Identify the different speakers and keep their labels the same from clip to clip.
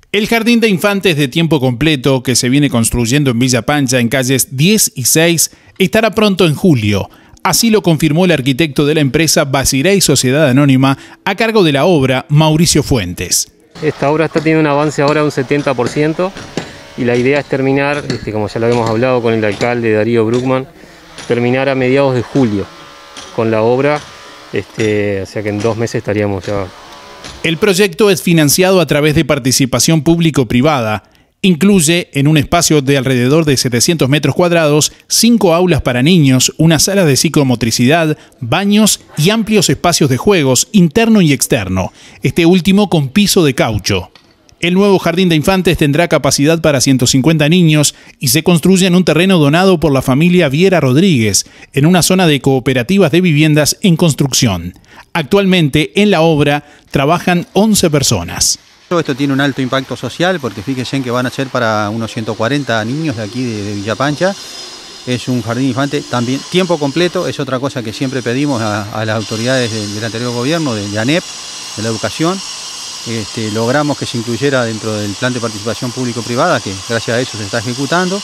Speaker 1: El jardín de infantes de tiempo completo que se viene construyendo en Villa Pancha en calles 10 y 6 estará pronto en julio. Así lo confirmó el arquitecto de la empresa Basirey Sociedad Anónima a cargo de la obra, Mauricio Fuentes.
Speaker 2: Esta obra está teniendo un avance ahora de un 70% y la idea es terminar, como ya lo habíamos hablado con el alcalde Darío Bruckmann, terminar a mediados de julio con la obra, o sea que en 2 meses estaríamos ya.
Speaker 1: El proyecto es financiado a través de participación público-privada. Incluye, en un espacio de alrededor de 700 metros cuadrados, 5 aulas para niños, una sala de psicomotricidad, baños y amplios espacios de juegos, interno y externo, este último con piso de caucho. El nuevo jardín de infantes tendrá capacidad para 150 niños y se construye en un terreno donado por la familia Viera Rodríguez, en una zona de cooperativas de viviendas en construcción. Actualmente, en la obra, trabajan 11 personas.
Speaker 3: Esto tiene un alto impacto social porque fíjense que van a ser para unos 140 niños de aquí de Villa Pancha. Es un jardín infante también tiempo completo, es otra cosa que siempre pedimos a las autoridades del anterior gobierno, de ANEP, de la educación. Logramos que se incluyera dentro del plan de participación público-privada, que gracias a eso se está ejecutando.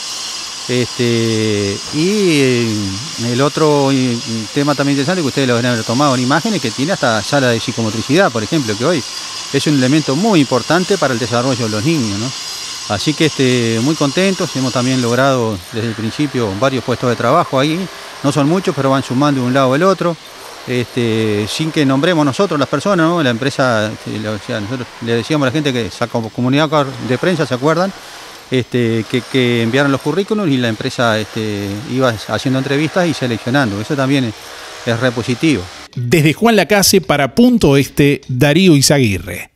Speaker 3: Y el otro tema también interesante que ustedes lo deben haber tomado en imágenes, que tiene hasta sala de psicomotricidad, por ejemplo, que hoy es un elemento muy importante para el desarrollo de los niños, ¿no? Así que muy contentos, hemos también logrado desde el principio varios puestos de trabajo ahí, no son muchos, pero van sumando de un lado al otro. Sin que nombremos nosotros las personas, ¿no? La empresa, nosotros le decíamos a la gente que como comunidad de prensa, ¿se acuerdan? Que enviaron los currículos y la empresa iba haciendo entrevistas y seleccionando. Eso también es re positivo.
Speaker 1: Desde Juan Lacase para Punto Este, Darío Izaguirre.